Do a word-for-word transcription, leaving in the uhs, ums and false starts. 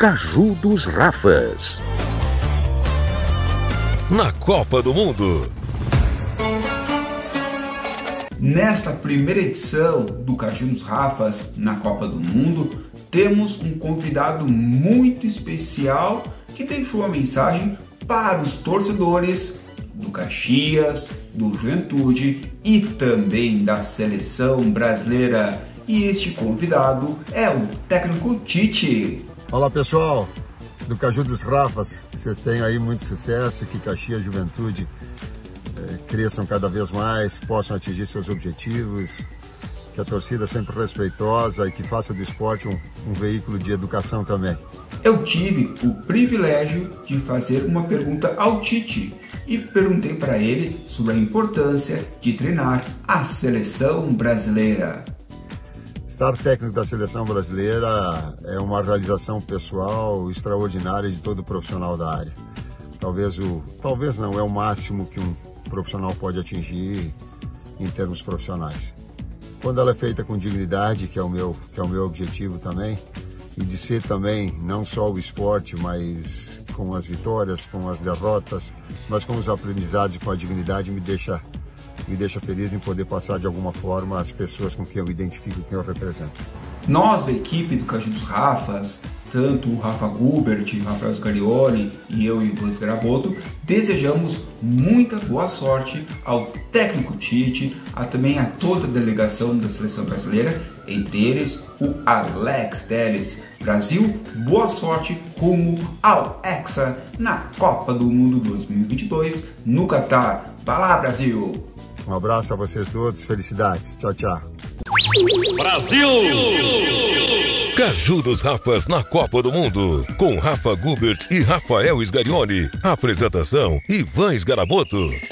Caju dos Rafas. Na Copa do Mundo. Nesta primeira edição do Caju dos Rafas na Copa do Mundo, temos um convidado muito especial que deixou uma mensagem para os torcedores do Caxias, do Juventude e também da seleção brasileira. E este convidado é o técnico Tite. Olá pessoal, do Caju dos Rafas, vocês têm aí muito sucesso, que Caxias e Juventude é, cresçam cada vez mais, possam atingir seus objetivos, que a torcida sempre respeitosa e que faça do esporte um, um veículo de educação também. Eu tive o privilégio de fazer uma pergunta ao Tite e perguntei para ele sobre a importância de treinar a seleção brasileira. Estar técnico da seleção brasileira é uma realização pessoal extraordinária de todo profissional da área. Talvez o, talvez não, é o máximo que um profissional pode atingir em termos profissionais. Quando ela é feita com dignidade, que é o meu, que é o meu objetivo também, e de ser também não só o esporte, mas com as vitórias, com as derrotas, mas com os aprendizados e com a dignidade, me deixa me deixa feliz em poder passar de alguma forma as pessoas com quem eu me identifico, quem eu represento. Nós da equipe do Caju dos Rafas, tanto o Rafa Gubert, o Rafael Sgarioli e eu e o Ivan Sgaraboto, desejamos muita boa sorte ao técnico Tite, a também a toda a delegação da seleção brasileira, entre eles o Alex Telles. Brasil, boa sorte rumo ao Hexa na Copa do Mundo dois mil e vinte e dois no Catar. Vai lá, Brasil! Um abraço a vocês todos, felicidades. Tchau, tchau. Brasil! Caju dos Rafas na Copa do Mundo, com Rafa Gubert e Rafael Sgarioli. Apresentação: Ivan Sgaraboto.